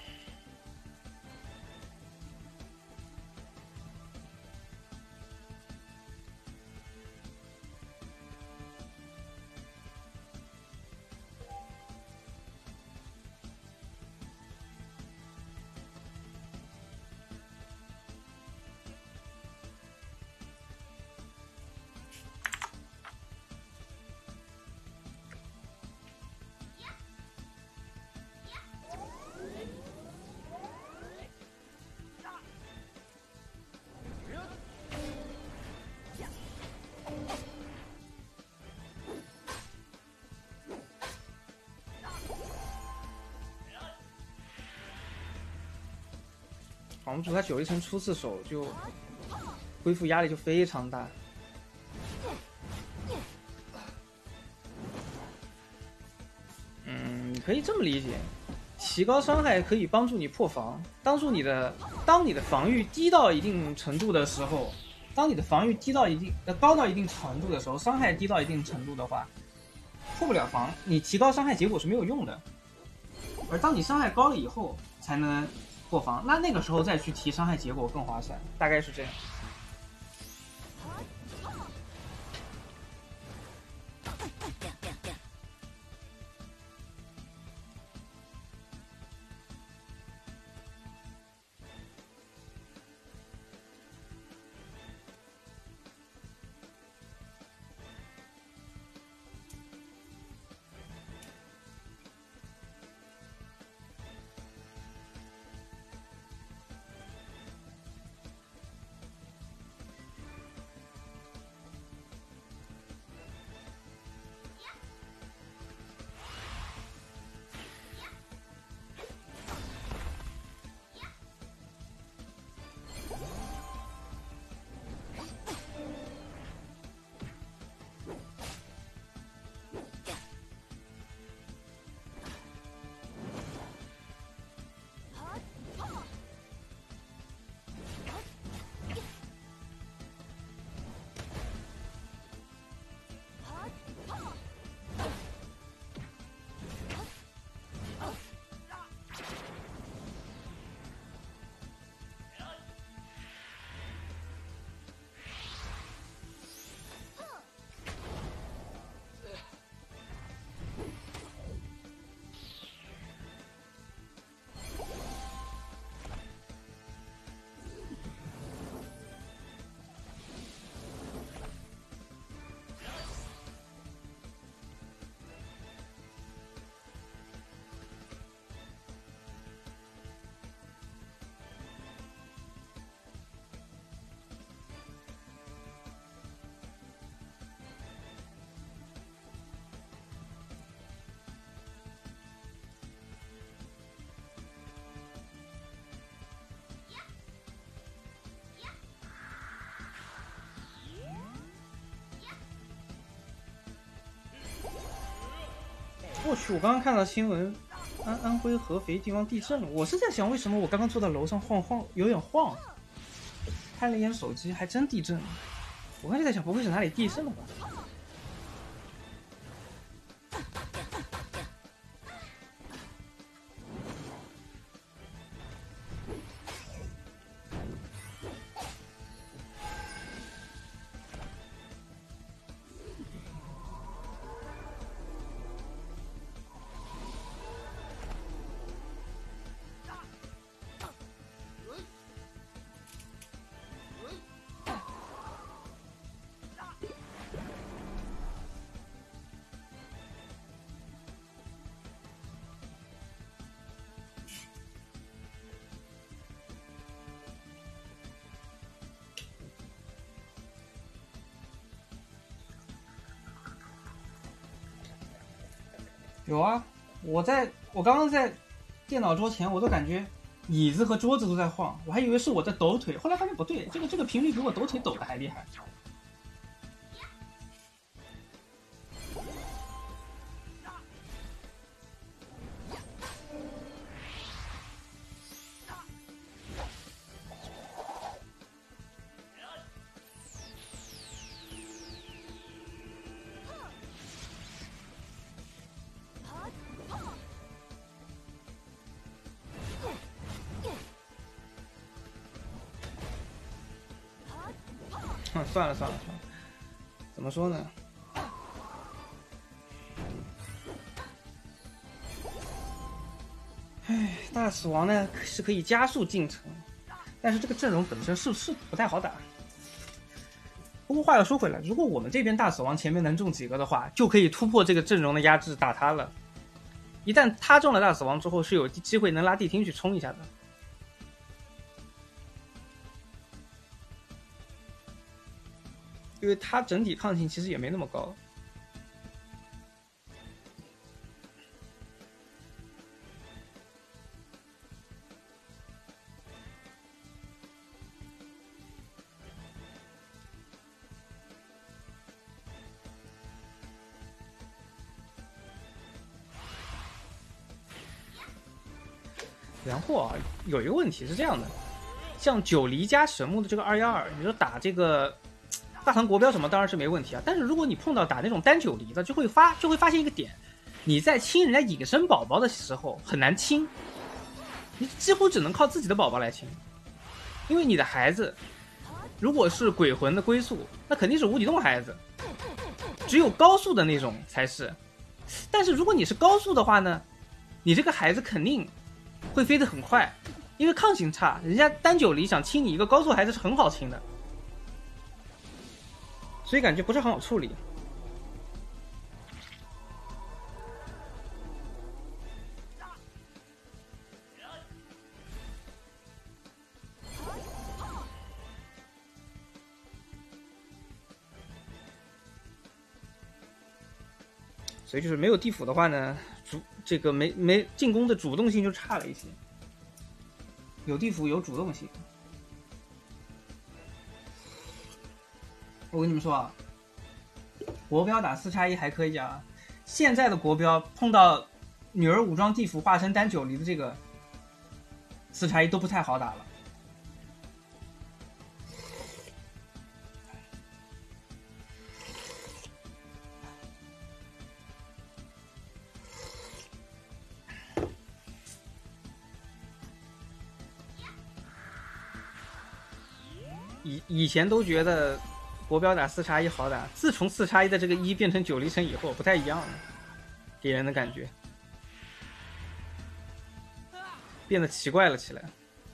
房主他九一层出次手就恢复压力就非常大。嗯，你可以这么理解，提高伤害可以帮助你破防。当助你的当你的防御低到一定程度的时候，当你的防御低到一定呃高到一定程度的时候，伤害低到一定程度的话，破不了防，你提高伤害结果是没有用的。而当你伤害高了以后，才能破防，那那个时候再去提伤害结果更划算，大概是这样。 我去！我刚刚看到新闻，安安徽合肥地方地震了。我是在想，为什么我刚刚坐在楼上晃晃，有点晃。看了一眼手机，还真地震了。我刚才在想，不会是哪里地震了吧？有啊，我在我刚刚在电脑桌前，我都感觉椅子和桌子都在晃，我还以为是我在抖腿，后来发现不对，这个这个频率比我抖腿抖的还厉害。算了算了算了，怎么说呢？唉，大死亡呢是可以加速进程，但是这个阵容本身是是不太好打。不过话又说回来，如果我们这边大死亡前面能中几个的话，就可以突破这个阵容的压制，打他了。一旦他中了大死亡之后，是有机会能拉地听去冲一下的。因为它整体抗性其实也没那么高。然后啊，有一个问题是这样的，像九黎加神木的这个二幺二，你说打这个大唐国标什么当然是没问题啊，但是如果你碰到打那种单九黎的，就会发就会发现一个点，你在清人家隐身宝宝的时候很难清，你几乎只能靠自己的宝宝来清，因为你的孩子如果是鬼魂的归宿，那肯定是无底洞孩子，只有高速的那种才是。但是如果你是高速的话呢，你这个孩子肯定会飞得很快，因为抗性差，人家单九黎想清你一个高速孩子是很好清的，所以感觉不是很好处理。所以就是没有地府的话呢，主这个没没进攻的主动性就差了一些。有地府有主动性。我跟你们说啊，国标打四叉一还可以啊，现在的国标碰到女儿武装地府化身单九黎的这个四叉一都不太好打了。以以前都觉得国标打四叉一好打，自从四叉一的这个一变成九黎城以后，不太一样了，给人的感觉变得奇怪了起来。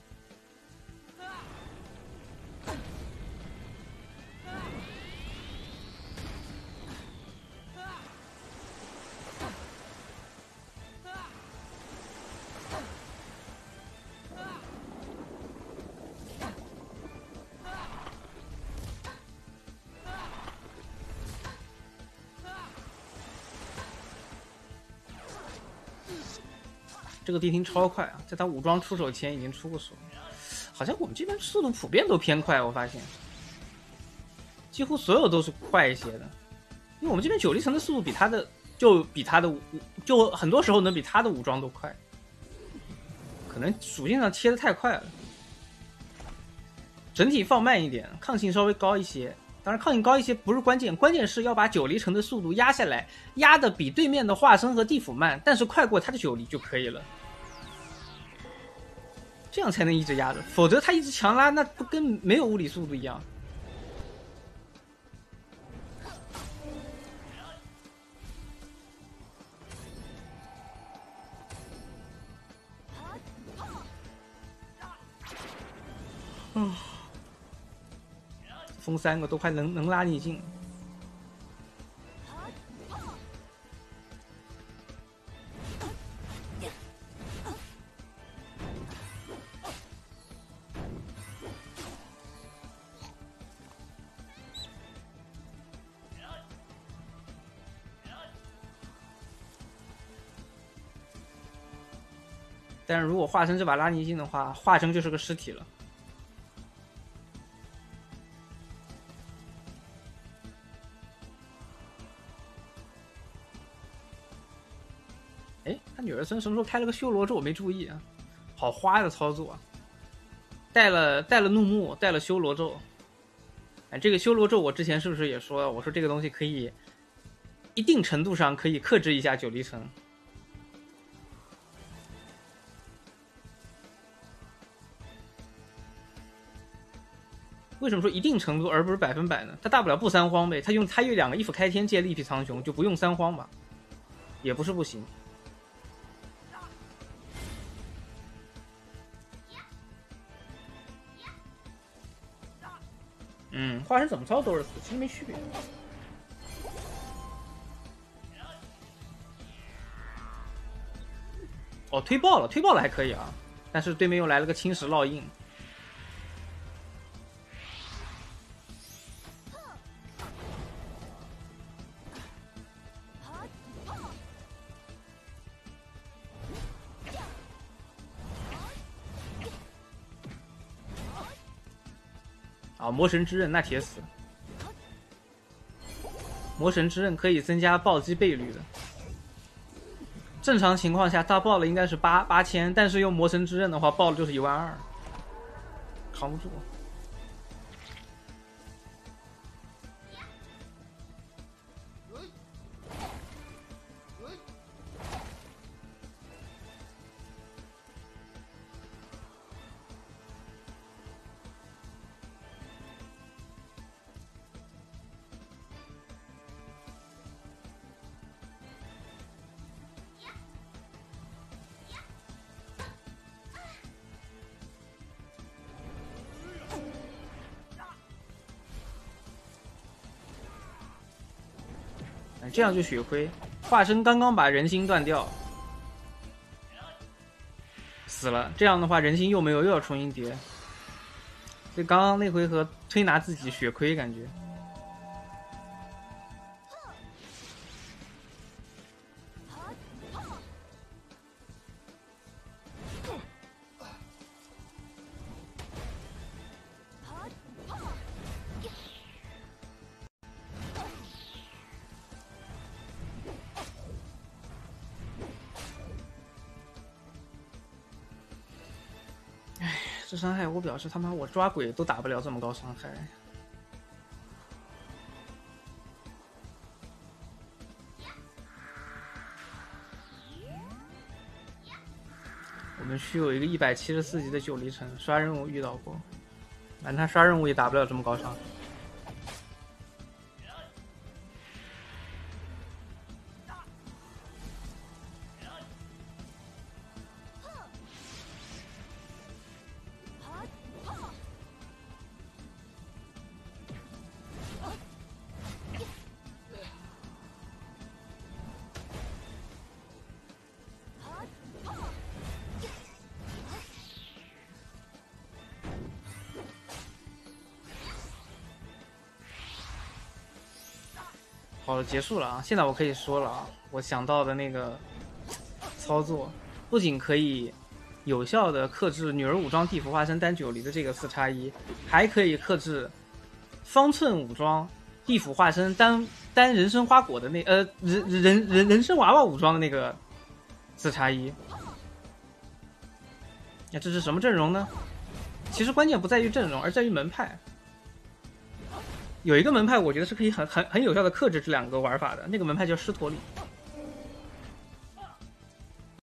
这个地听超快啊，在他武装出手前已经出过手，好像我们这边速度普遍都偏快，我发现几乎所有都是快一些的，因为我们这边九黎城的速度比他的就比他的武，就很多时候能比他的武装都快，可能属性上切的太快了。整体放慢一点，抗性稍微高一些。当然，抗性高一些不是关键，关键是要把九离城的速度压下来，压的比对面的化身和地府慢，但是快过他的九离就可以了。这样才能一直压着，否则他一直强拉，那不跟没有物理速度一样。嗯。封三个都快能能拉逆境，但是如果化身这把拉逆境的话，化身就是个尸体了。哎，他女儿孙什么时候开了个修罗咒？我没注意啊，好花的操作，带了带了怒目，带了修罗咒。哎，这个修罗咒我之前是不是也说了？我说这个东西可以一定程度上可以克制一下九离城。为什么说一定程度而不是百分百呢？他大不了不三荒呗，他用他用两个衣服开天借力劈苍穹，就不用三荒吧，也不是不行。嗯，化身怎么操都是死，其实没区别。哦，推爆了，推爆了还可以啊，但是对面又来了个侵蚀烙印。啊，魔神之刃那铁死，魔神之刃可以增加暴击倍率的。正常情况下，他爆了应该是八八千，但是用魔神之刃的话，爆了就是一万二，扛不住。这样就血亏，化身刚刚把人心断掉，死了。这样的话人心又没有，又要重新叠。所以刚刚那回合推拿自己血亏感觉。这伤害我表示他妈我抓鬼都打不了这么高伤害。我们虚有一个一百七十四级的九离城，刷任务遇到过，反正他刷任务也打不了这么高伤。好了，结束了啊！现在我可以说了啊，我想到的那个操作，不仅可以有效的克制女儿武装地府化身单九离的这个四叉一，还可以克制方寸武装地府化身单单人参花果的那呃人人人人参娃娃武装的那个自插一。那这是什么阵容呢？其实关键不在于阵容，而在于门派。有一个门派，我觉得是可以很很很有效的克制这两个玩法的，那个门派叫狮驼里。